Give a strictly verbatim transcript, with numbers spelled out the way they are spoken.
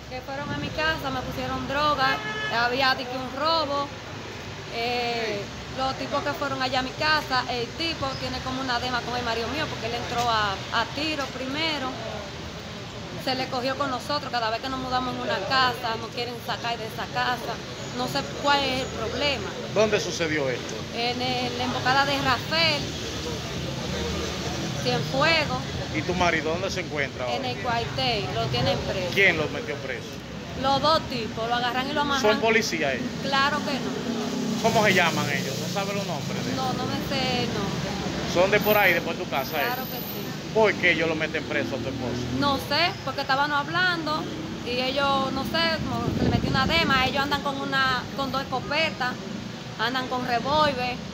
Que fueron a mi casa, me pusieron droga, había dicho un robo. Eh, los tipos que fueron allá a mi casa, el tipo tiene como una dema con el marido mío porque él entró a, a tiro primero. Se le cogió con nosotros, cada vez que nos mudamos en una casa, nos quieren sacar de esa casa. No sé cuál es el problema. ¿Dónde sucedió esto? En el- la embocada de Rafael, Cienfuegos, ¿Y tu marido dónde se encuentra ahora? en el cuartel, lo tienen preso. ¿Quién los metió preso? Los dos tipos, lo agarran y lo amarran. ¿Son policías ellos? Claro que no. ¿Cómo se llaman ellos? ¿No saben los nombres de ellos? No, no me sé el nombre. ¿Son de por ahí, después de tu casa Claro ellos? que sí. ¿Por qué ellos lo meten preso a tu esposo? No sé, porque estaban hablando y ellos, no sé, como que le metí una dema, ellos andan con una, con dos escopetas, andan con revólver.